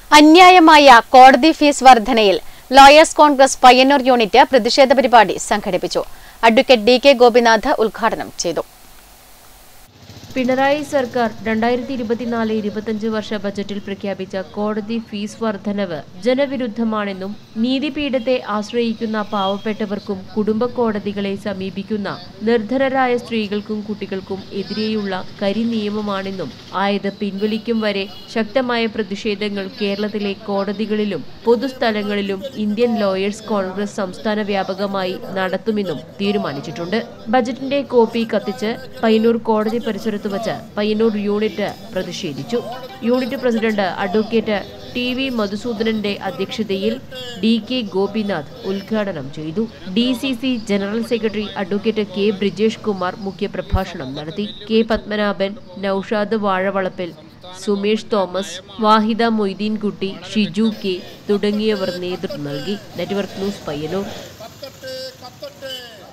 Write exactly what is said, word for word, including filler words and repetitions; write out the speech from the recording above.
അന്യായമായ കോടതി ഫീസ് വർധനയിൽ ലോയേഴ്സ് കോൺഗ്രസ് പയ്യന്നൂർ യൂണിറ്റ് പ്രതിഷേധ പരിപാടി സംഘടിപ്പിച്ചു. അഡ്വക്കേറ്റ് ഡി കെ ഗോപിനാഥ് ഉദ്ഘാടനം ചെയ്തു. പിണറായി സർക്കാർ രണ്ടായിരത്തി ഇരുപത്തിനാല് ഇരുപത്തിയഞ്ച് വർഷ ബജറ്റിൽ പ്രഖ്യാപിച്ച കോടതി ഫീസ് വർധനവ് ജനവിരുദ്ധമാണെന്നും നീതിപീഠത്തെ ആശ്രയിക്കുന്ന പാവപ്പെട്ടവർക്കും കുടുംബ കോടതികളെ സമീപിക്കുന്ന നിർധനരായ സ്ത്രീകൾക്കും കുട്ടികൾക്കും എതിരെയുള്ള കരിനിയമമാണെന്നും ആയത് പിൻവലിക്കും വരെ ശക്തമായ പ്രതിഷേധങ്ങൾ കേരളത്തിലെ കോടതികളിലും പൊതുസ്ഥലങ്ങളിലും ഇന്ത്യൻ ലോയേഴ്സ് കോൺഗ്രസ് സംസ്ഥാന വ്യാപകമായി നടത്തുമെന്നും തീരുമാനിച്ചിട്ടുണ്ട്. ബജറ്റിന്റെ കോപ്പി കത്തിച്ച് പയ്യന്നൂർ കോടതി പരിസരത്ത് വച്ച് പയ്യന്നൂർ യൂണിറ്റ് പ്രതിഷേധിച്ചു. Unit president advocate T V മധുസൂദനന്റെ അധ്യക്ഷതയിൽ ഡി കെ ഗോപിനാഥ് ഉദ്ഘാടനം ചെയ്തു. D C C general secretary advocate K Brijesh Kumar മുഖ്യപ്രഭാഷണം നടത്തി. K Padmanabhan, Naushad Vazhavalappil, Sumesh Thomas, Vahida Moideenkutty, Shiju K തുടങ്ങിയവർ നേതൃത്വം നൽകി. Network news Payyanur.